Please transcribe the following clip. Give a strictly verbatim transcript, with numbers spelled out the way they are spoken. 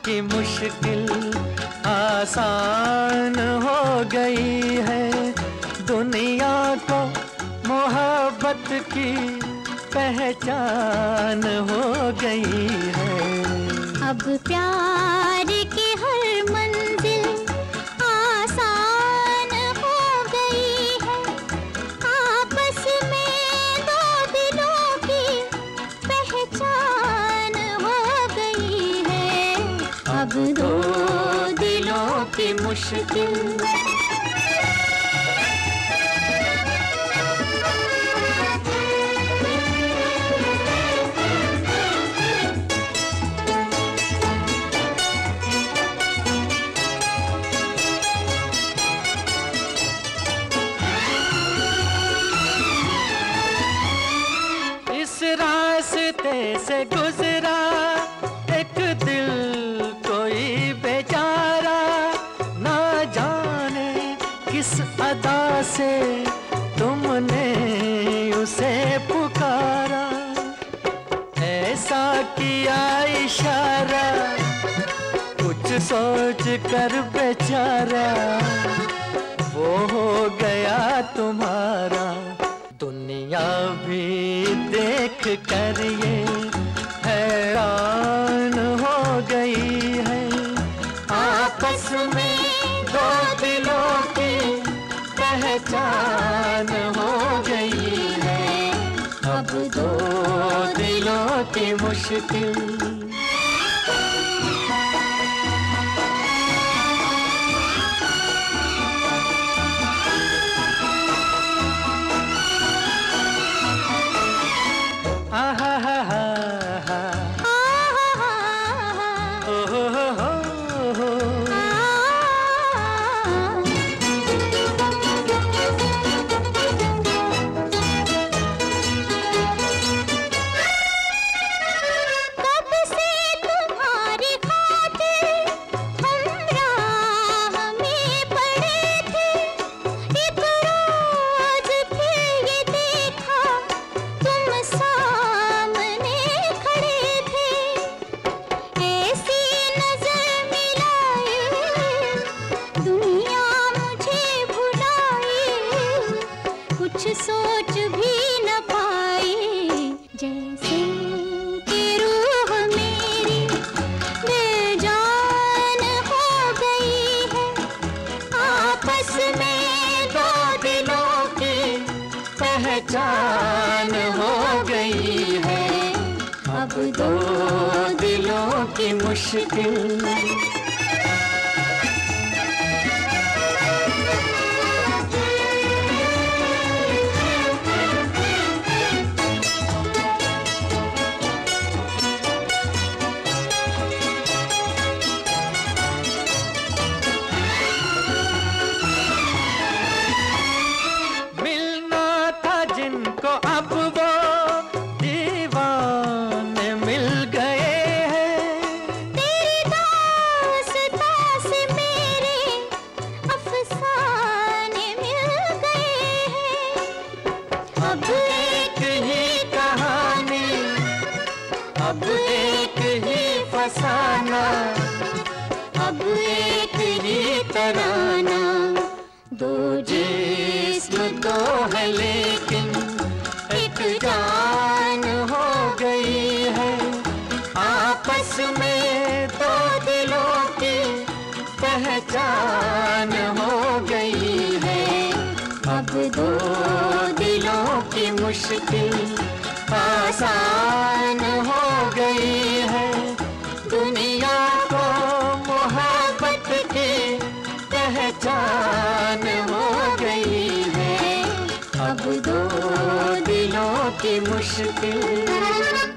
की मुश्किल आसान हो गई है। दुनिया को मोहब्बत की पहचान हो गई है। अब प्यार की हर मंजिल आसान हो गई है। आपस में दो दिलों की पहचान हो गई है। अब दो दिलों की मुश्किल रास्ते से गुजरा एक दिल कोई बेचारा, ना जाने किस अदा से तुमने उसे पुकारा। ऐसा किया इशारा कुछ सोच कर बेचारा, वो हो गया तुम्हारा। दुनिया भी देख कर ये हैरान हो गई है। आपस में दो दिलों की पहचान हो गई है। अब दो दिलों की मुश्किल सोच भी न पाई। जैसे कि रूह मेरी बेजान हो गई है। आपस में दो दिलों की पहचान हो गई है। अब दो दिलों की मुश्किल जिनको अब वो दीवाने मिल गए हैं। तेरी दास्तां से मेरे अफसाने मिल गए हैं। अब एक ही कहानी, अब एक ही फसाना, अब एक ही तराना। दो जिस्म तो है लेकिन एक जान हो गई है। आपस में दो दिलों की पहचान हो गई है। अब दो दिलों की मुश्किल आसान हो गई है। दुनिया को मोहब्बत की पहचान हो गई है। अब दो दिलों की मुश्किल